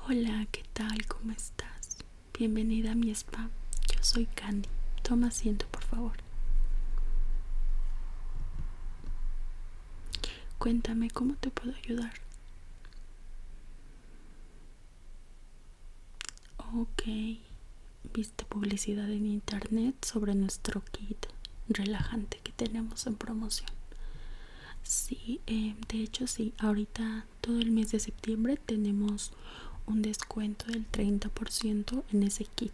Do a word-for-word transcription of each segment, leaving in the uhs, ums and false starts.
Hola, ¿qué tal? ¿Cómo estás? Bienvenida a mi spa. Yo soy Candy. Toma asiento, por favor. Cuéntame, ¿cómo te puedo ayudar? Ok. ¿Viste publicidad en internet sobre nuestro kit relajante que tenemos en promoción? Sí, eh, de hecho sí. Ahorita todo el mes de septiembre tenemos un descuento del treinta por ciento en ese kit.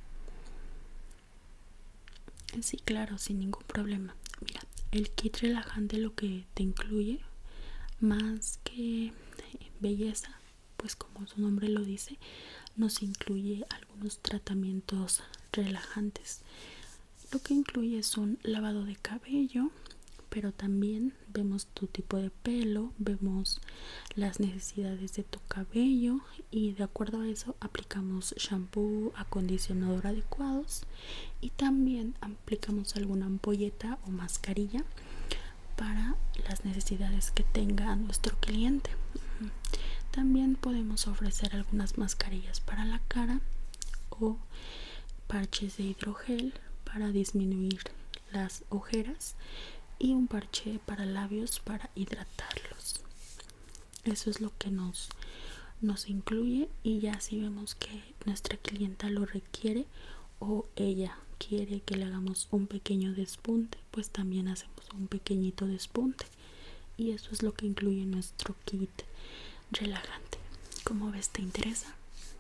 Sí, claro, sin ningún problema. Mira, el kit relajante lo que te incluye, más que belleza, pues como su nombre lo dice, nos incluye algunos tratamientos relajantes. Lo que incluye es un lavado de cabello, pero también vemos tu tipo de pelo, vemos las necesidades de tu cabello y de acuerdo a eso aplicamos shampoo, acondicionador adecuados y también aplicamos alguna ampolleta o mascarilla para las necesidades que tenga nuestro cliente. También podemos ofrecer algunas mascarillas para la cara o parches de hidrogel para disminuir las ojeras y un parche para labios para hidratarlos. Eso es lo que nos nos incluye, y ya si vemos que nuestra clienta lo requiere o ella quiere que le hagamos un pequeño despunte, pues también hacemos un pequeñito despunte, y eso es lo que incluye nuestro kit relajante. ¿Cómo ves? ¿Te interesa?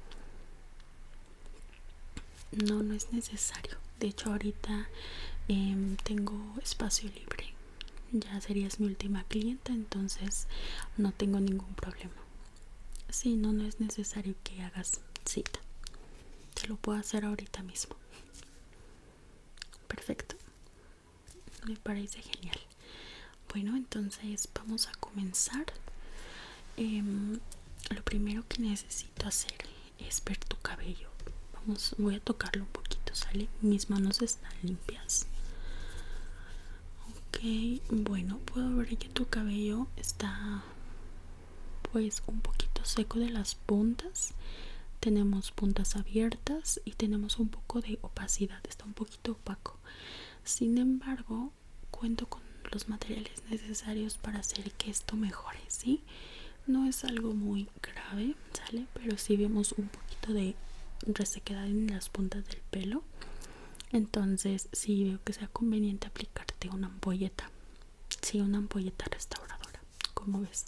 No, no es necesario. De hecho ahorita eh, tengo espacio libre. Ya serías mi última clienta, entonces no tengo ningún problema. Sí, no, no es necesario que hagas cita. Te lo puedo hacer ahorita mismo. Perfecto. Me parece genial. Bueno, entonces vamos a comenzar. Eh, lo primero que necesito hacer es ver tu cabello. Vamos, voy a tocarlo un poquito, ¿sale? Mis manos están limpias. Ok, bueno, puedo ver que tu cabello está pues un poquito seco de las puntas. Tenemos puntas abiertas y tenemos un poco de opacidad, está un poquito opaco. Sin embargo, cuento con los materiales necesarios para hacer que esto mejore, ¿sí? No es algo muy grave, ¿sale? Pero si vemos un poquito de resequedad en las puntas del pelo, entonces sí veo que sea conveniente aplicarte una ampolleta. Sí, una ampolleta restauradora, ¿cómo ves?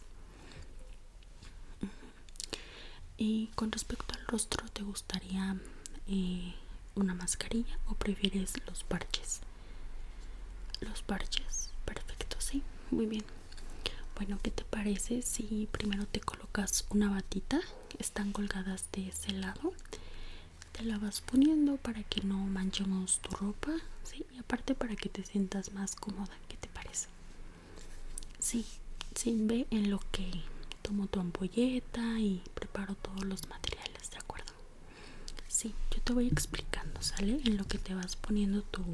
Y con respecto al rostro, ¿te gustaría eh, una mascarilla o prefieres los parches? Los parches, perfecto, sí, muy bien. Bueno, ¿qué te parece si primero te colocas una batita? Están colgadas de ese lado. Te la vas poniendo para que no manchemos tu ropa, ¿sí? Y aparte para que te sientas más cómoda, ¿qué te parece? Sí, sí, ve en lo que tomo tu ampolleta y preparo todos los materiales, ¿de acuerdo? Sí, yo te voy explicando, ¿sale? En lo que te vas poniendo tu,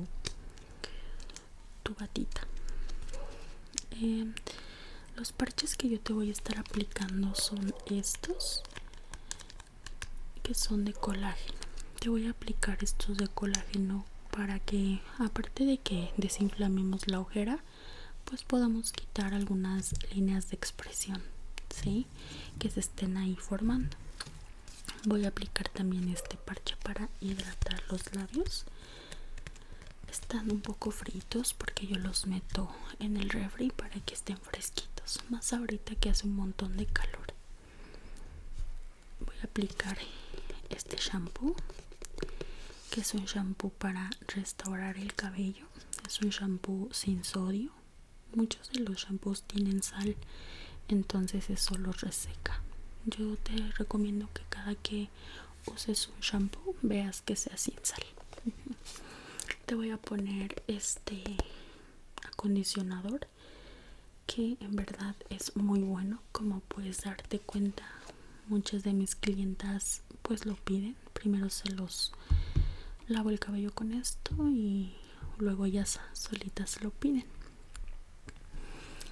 tu batita. Eh, los parches que yo te voy a estar aplicando son estos, que son de colágeno. Te voy a aplicar estos de colágeno para que, aparte de que desinflamemos la ojera, pues podamos quitar algunas líneas de expresión, ¿sí? Que se estén ahí formando. Voy a aplicar también este parche para hidratar los labios. Están un poco fritos porque yo los meto en el refri para que estén fresquitos, más ahorita que hace un montón de calor. Voy a aplicar este shampoo, que es un shampoo para restaurar el cabello. Es un shampoo sin sodio. Muchos de los shampoos tienen sal, entonces eso los reseca. Yo te recomiendo que cada que uses un shampoo veas que sea sin sal. Te voy a poner este acondicionador, que en verdad es muy bueno. Como puedes darte cuenta, muchas de mis clientas pues lo piden. Primero se los lavo el cabello con esto y luego ellas solitas se lo piden.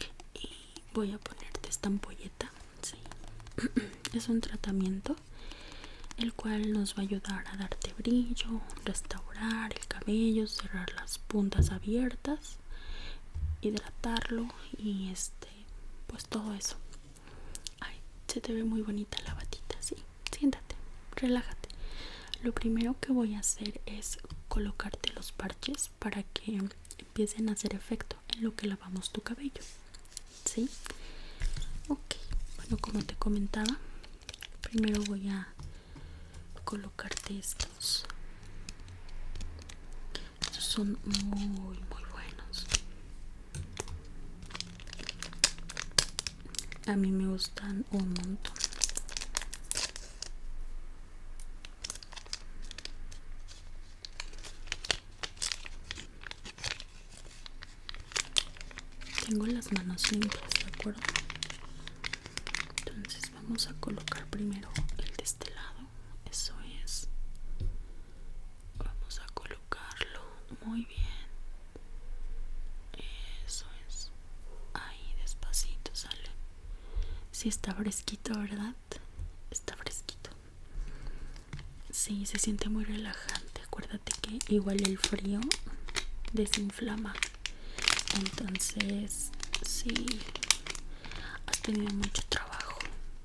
Y voy a ponerte esta ampolleta, ¿sí? Es un tratamiento el cual nos va a ayudar a darte brillo, restaurar el cabello, cerrar las puntas abiertas, hidratarlo y este, pues todo eso. Ay, se te ve muy bonita la batita, sí. Siéntate, relájate. Lo primero que voy a hacer es colocarte los parches para que empiecen a hacer efecto en lo que lavamos tu cabello, ¿sí? Ok, bueno, como te comentaba, primero voy a colocarte estos. Estos son muy, muy buenos. A mí me gustan un montón. Tengo las manos limpias, ¿de acuerdo? Entonces vamos a colocar primero el de este lado. Eso es. Vamos a colocarlo muy bien. Eso es. Ahí despacito sale. Sí, está fresquito, ¿verdad? Está fresquito. Sí, se siente muy relajante. Acuérdate que igual el frío desinflama. Entonces, sí, has tenido mucho trabajo.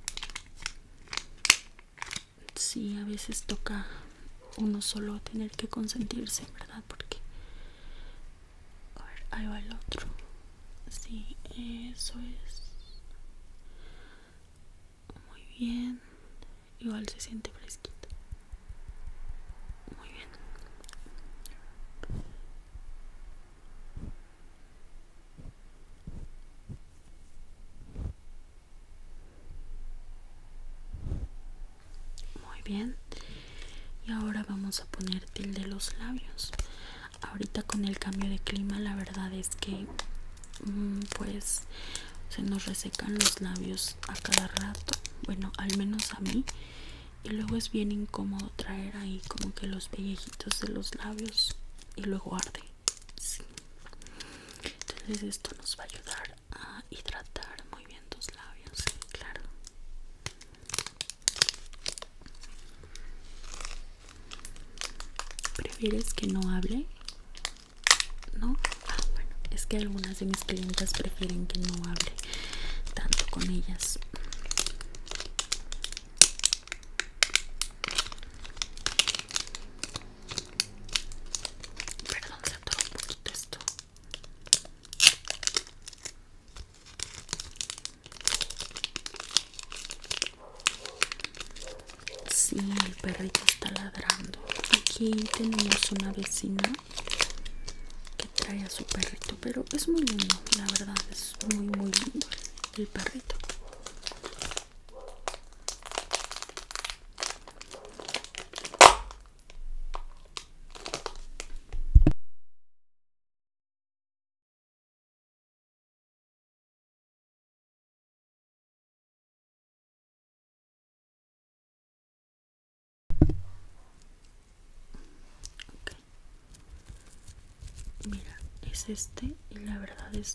Sí, a veces toca uno solo tener que consentirse, ¿verdad? Porque, a ver, ahí va el otro. Sí, eso es. Muy bien. Igual se siente fresquito. Muy bien. Muy bien. Y ahora vamos a ponerte el de los labios. Ahorita con el cambio de clima, la verdad es que mmm, pues se nos resecan los labios a cada rato. Bueno, al menos a mí. Y luego es bien incómodo traer ahí como que los pellejitos de los labios y luego arde. Sí. Entonces esto nos va a ayudar a hidratar muy bien tus labios. Sí, claro. ¿Prefieres que no hable? ¿No? Ah, bueno, es que algunas de mis clientas prefieren que no hable tanto con ellas. Perdón, se atoró un poquito esto. Sí, el perrito está ladrando. Aquí tenemos una vecina que trae a su perrito, pero es muy lindo, la verdad, es muy muy lindo el perrito. Okay. Mira, es este y la verdad es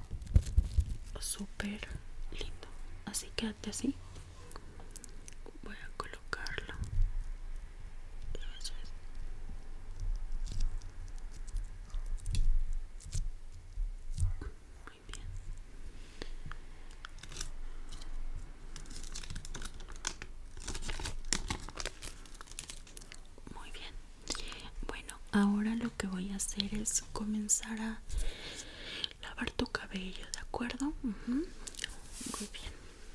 súper lindo, así quédate así. Voy a colocarlo. Eso es. Muy bien. Muy bien. Bueno, ahora lo que voy a hacer es comenzar a lavar tu cabello, ¿de acuerdo? Uh-huh. Muy bien.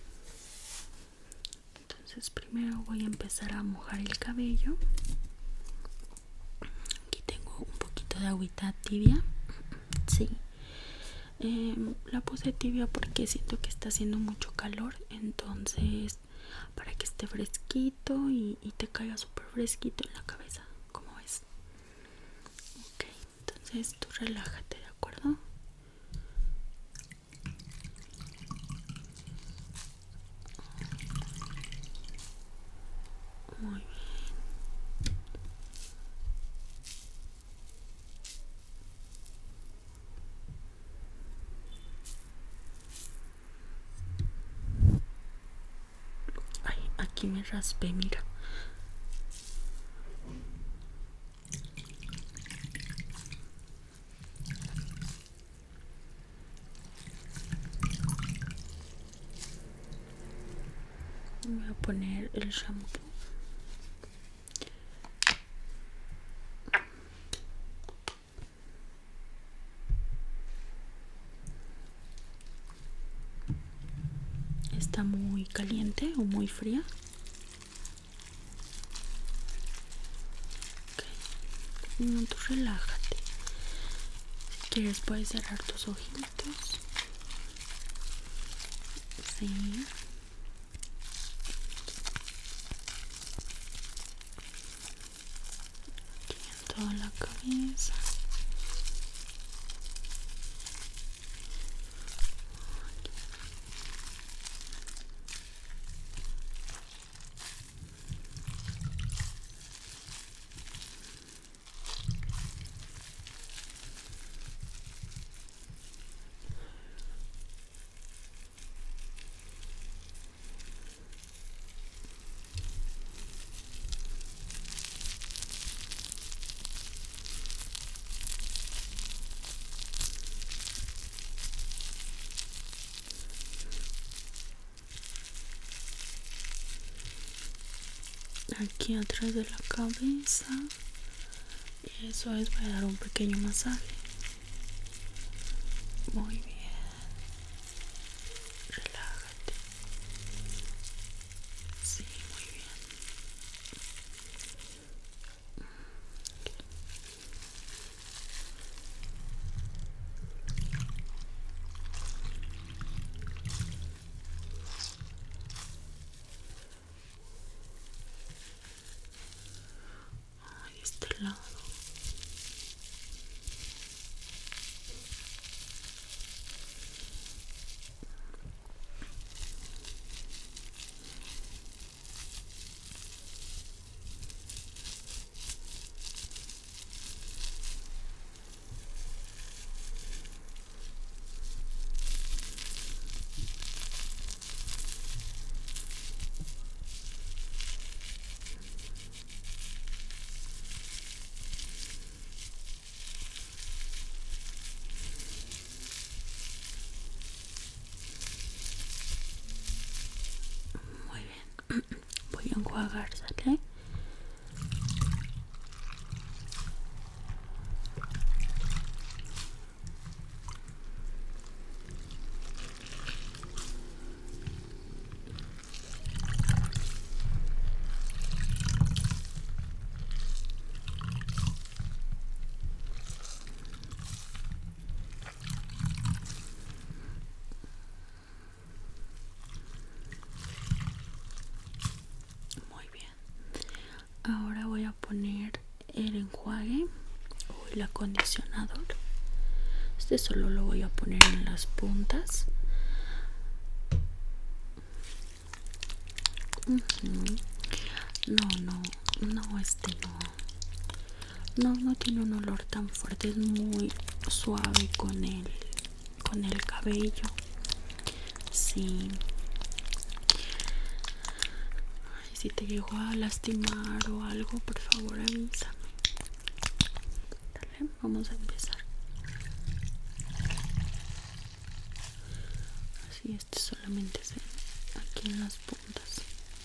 Entonces primero voy a empezar a mojar el cabello. Aquí tengo un poquito de agüita tibia. Sí. Eh, la puse tibia porque siento que está haciendo mucho calor. Entonces, para que esté fresquito y, y te caiga súper fresquito en la cabeza. ¿Cómo ves? Ok, entonces tú relájate, ¿de acuerdo? Muy bien. Ay, aquí me raspé, mira. poner el shampoo. ¿Está muy caliente o muy fría? Okay. No, tú relájate. Si quieres puedes cerrar tus ojitos. Sí. Aquí en toda la cabeza. Aquí atrás de la cabeza. Eso es, voy a dar un pequeño masaje. Muy bien. Relájate. Sí, muy bien. Ay, de este lado. Muy bien. Voy a enjuagar, ¿sale? Muy bien. Ahora voy a poner el enjuague o el acondicionador. Este solo lo voy a poner en las puntas. Uh-huh. No, no, no, este no. No, no tiene un olor tan fuerte, es muy suave con el, con el cabello. Sí. Ay, si te llegó a lastimar o algo, por favor avísame. Dale, vamos a empezar. Así, este solamente es aquí en las puntas.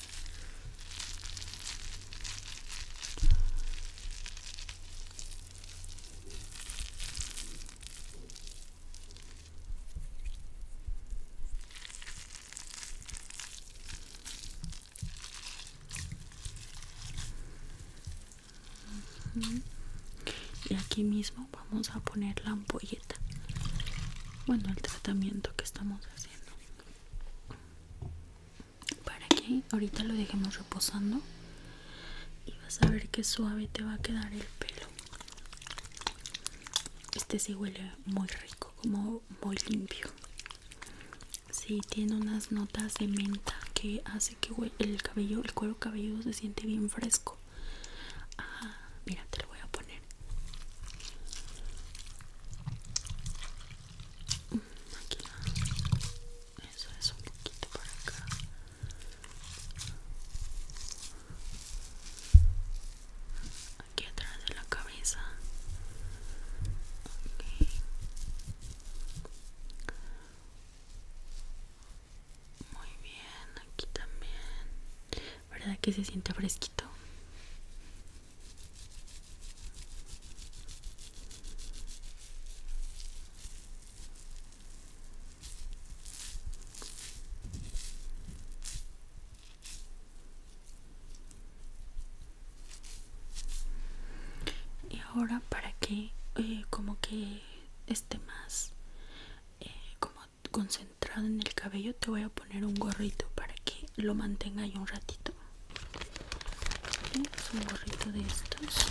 Y aquí mismo vamos a poner la ampolleta. Bueno, el tratamiento que estamos haciendo. Para que ahorita lo dejemos reposando. Y vas a ver qué suave te va a quedar el pelo. Este sí huele muy rico, como muy limpio. Sí, tiene unas notas de menta que hace que el cabello, el cuero cabelludo se siente bien fresco. Ah, mira, te lo voy a poner. Aquí. Eso es un poquito para acá. Aquí atrás de la cabeza. Okay. Muy bien, aquí también. ¿Verdad que se siente fresquito? Y ahora, para que eh, como que esté más eh, como concentrado en el cabello, te voy a poner un gorrito para que lo mantenga ahí un ratito. ¿Sí? Es un gorrito de estos.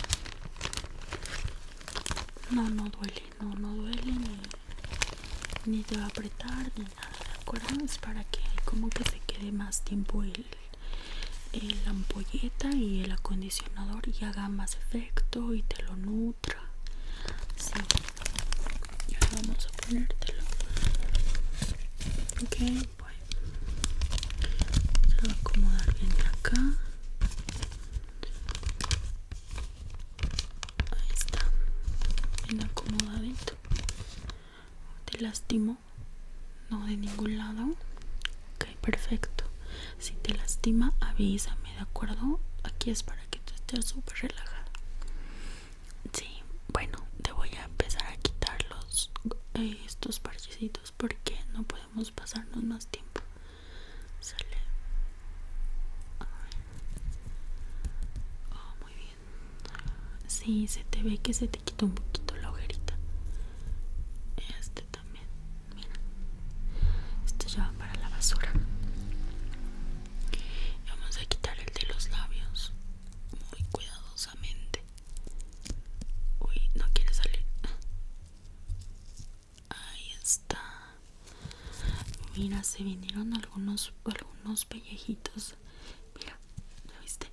No, no duele, no, no duele ni, ni te va a apretar ni nada, ¿de acuerdo? Es para que como que se quede más tiempo el, el, la ampolleta y el acondicionador y haga más efecto y te lo nutra. Sí, ya vamos a ponértelo. Ok, bueno, se va a acomodar bien acá. Ahí está, bien acomodadito. ¿Te lastimó? No, de ningún lado. Ok, perfecto. Si te lastima, avísame, ¿de acuerdo? Aquí es para que tú estés súper relajada. Sí, bueno, te voy a empezar a quitar los eh, estos parchecitos porque no podemos pasarnos más tiempo. Sale. Oh, muy bien. Sí, se te ve que se te quita un poquito la ojerita. Este también. Mira. Este ya va para la basura. Vamos a quitar el de los labios muy cuidadosamente. Uy, no quiere salir. Ahí está. Mira, se vinieron algunos algunos pellejitos. Mira, ¿lo viste?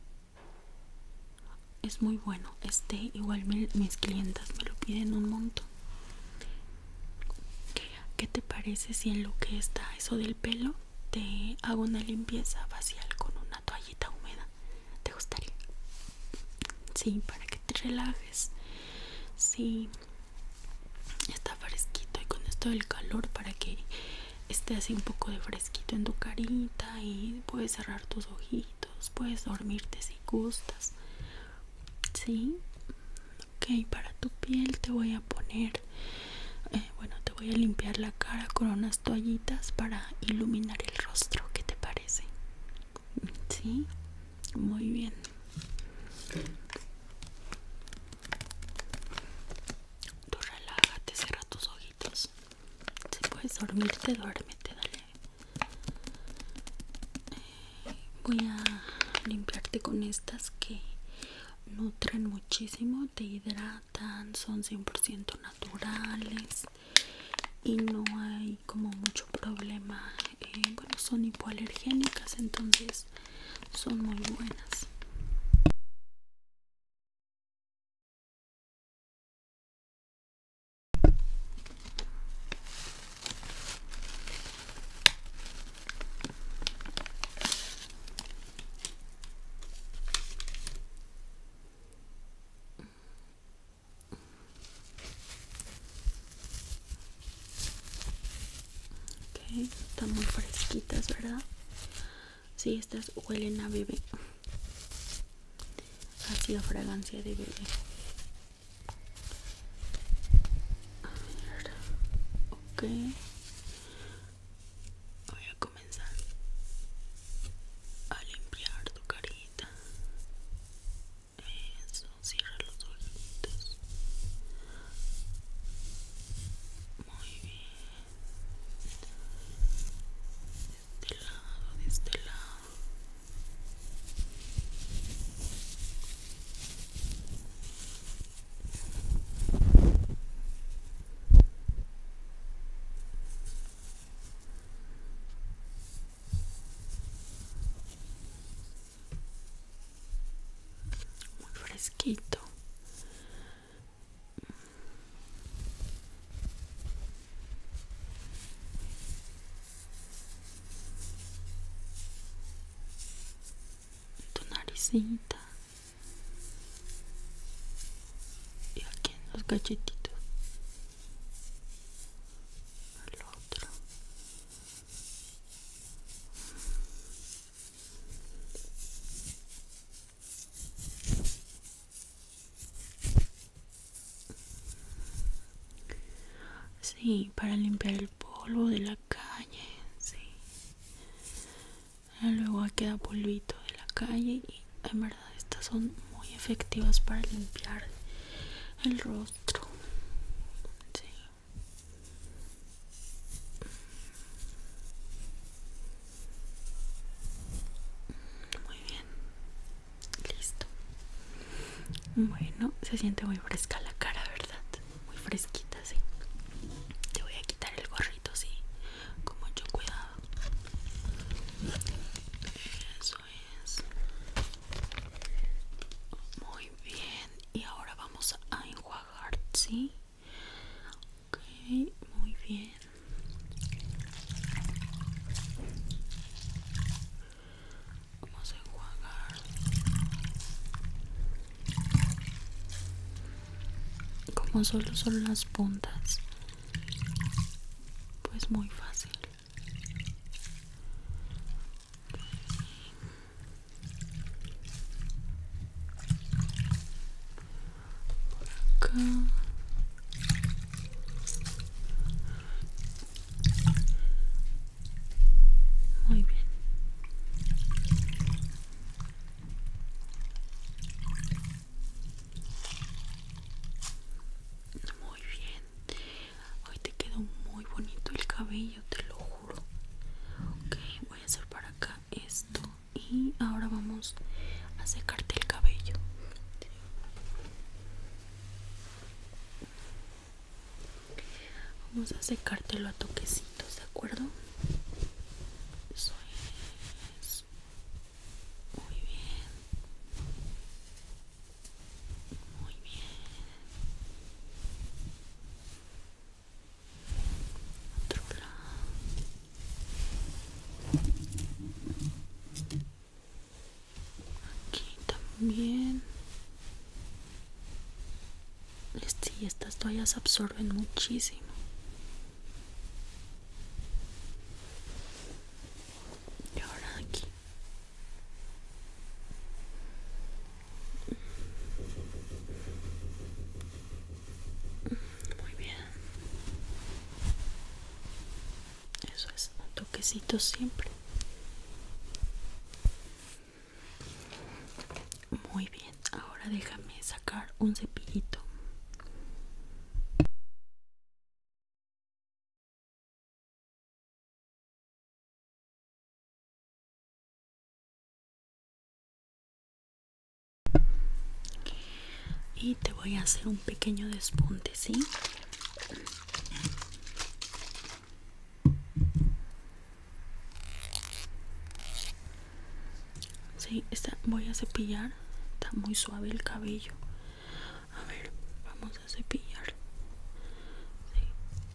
Es muy bueno. Este, igual mi, mis clientas me lo piden un montón. ¿Qué te parece si en lo que está eso del pelo te hago una limpieza facial con una toallita húmeda? ¿Te gustaría? Sí, para que te relajes. Sí, está fresquito y con esto del calor para que esté así un poco de fresquito en tu carita y puedes cerrar tus ojitos, puedes dormirte si gustas. Sí, ok, para tu piel te voy a poner, eh, bueno, te voy a limpiar la cara con unas toallitas para iluminar el rostro. ¿Qué te parece? Sí, muy bien. Tú relájate, cierra tus ojitos. Si puedes dormirte, duérmete, dale. Eh, voy a limpiarte con estas que nutren muchísimo, te hidratan, son cien por ciento naturales y no hay como mucho problema. Eh, bueno, son hipoalergénicas, entonces son muy buenas. Okay, están muy fresquitas, ¿verdad? Sí, estas huelen a bebé, así a fragancia de bebé. A ver, ok, voy a comenzar a limpiar tu carita. Eso, cierra los ojitos. Muy bien. De este lado, de este lado. Muy fresquito. Tu naricita y aquí en los cachetitos. El otro. Sí, para limpiar el polvo de la calle, sí. Luego queda polvito de la calle y en verdad estas son muy efectivas para limpiar el rostro. Sí. Muy bien. Listo. Bueno, se siente muy fresca la cara, ¿verdad? Muy fresquita, sí. Te voy a quitar el gorrito, sí, con mucho cuidado. Eso es. Muy bien. Y ahora vamos a enjuagar, ¿sí? Ok, muy bien. Vamos a enjuagar. Como solo son las puntas, pues muy fácil. Acá. Muy bien. Muy bien. Hoy te quedó muy bonito el cabello, te lo juro. Ok, voy a hacer para acá esto. Y ahora vamos a secarte el cabello. Vamos a secártelo a toquecitos, ¿de acuerdo? Eso es. Muy bien. Muy bien. Otro lado. Aquí también. Sí, estas toallas absorben muchísimo. Y ahora aquí. Muy bien. Eso es, un toquecito siempre. Muy bien. Ahora déjame sacar un cepillito. Y te voy a hacer un pequeño despunte, ¿sí? Sí, está, voy a cepillar. Está muy suave el cabello. A ver, vamos a cepillar. Sí.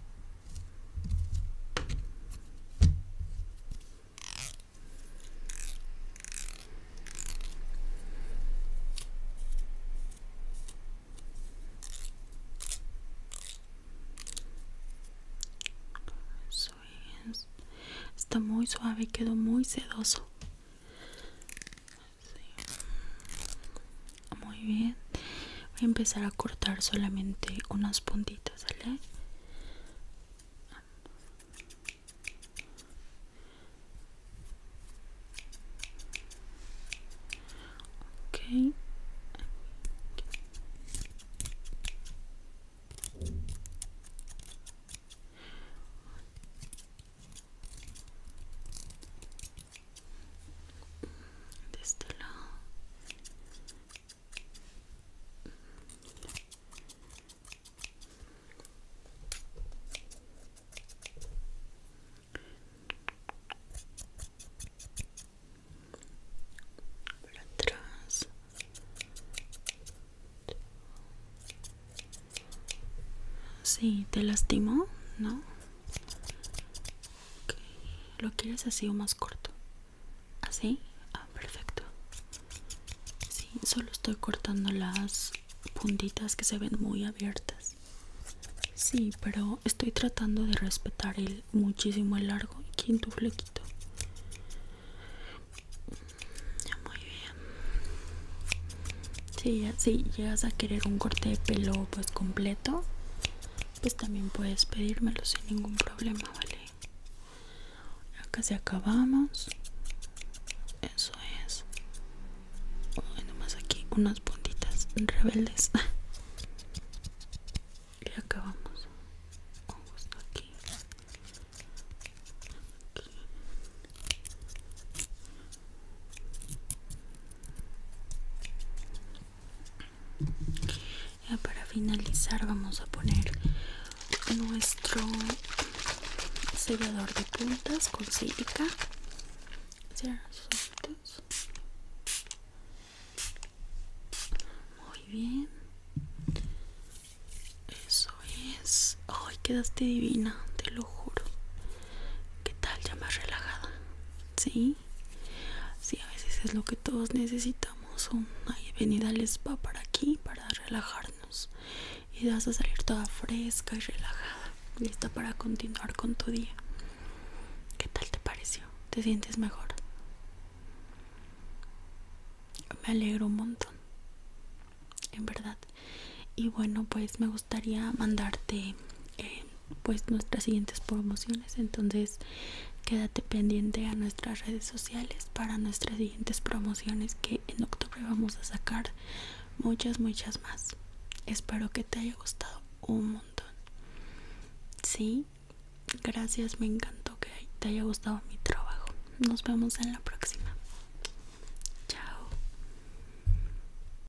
Eso es. Está muy suave, quedó muy sedoso. Sí. Muy bien. Voy a empezar a cortar solamente unas puntitas, ¿sale? Ok. De este lado. Por atrás. Sí, ¿te lastimó? ¿No? Okay. ¿Lo quieres así o más corto? ¿Así? Ah, perfecto. Sí, solo estoy cortando las puntitas que se ven muy abiertas. Sí, pero estoy tratando de respetar el muchísimo el largo. Aquí en tu flequito. Muy bien. Sí, ya, sí, llegas a querer un corte de pelo pues completo. pues también puedes pedírmelo sin ningún problema, ¿vale? Ya casi acabamos. Eso es. Ay, nomás aquí unas puntitas rebeldes. Y acabamos. Justo aquí. Aquí. Ya para finalizar vamos a poner nuestro sellador de puntas con sílica. Cierra sus ojitos. Muy bien. Eso es. Ay, quedaste divina, te lo juro. ¿Qué tal? Ya más relajada. ¿Sí? Sí, a veces es lo que todos necesitamos. Una venida al spa para aquí, para relajarnos. Y vas a salir toda fresca y relajada, lista para continuar con tu día. ¿Qué tal te pareció? ¿Te sientes mejor? Me alegro un montón, en verdad. Y bueno, pues me gustaría mandarte eh, pues nuestras siguientes promociones. Entonces quédate pendiente a nuestras redes sociales para nuestras siguientes promociones, que en octubre vamos a sacar muchas muchas más. Espero que te haya gustado un montón. Sí, gracias, me encantó que te haya gustado mi trabajo. Nos vemos en la próxima.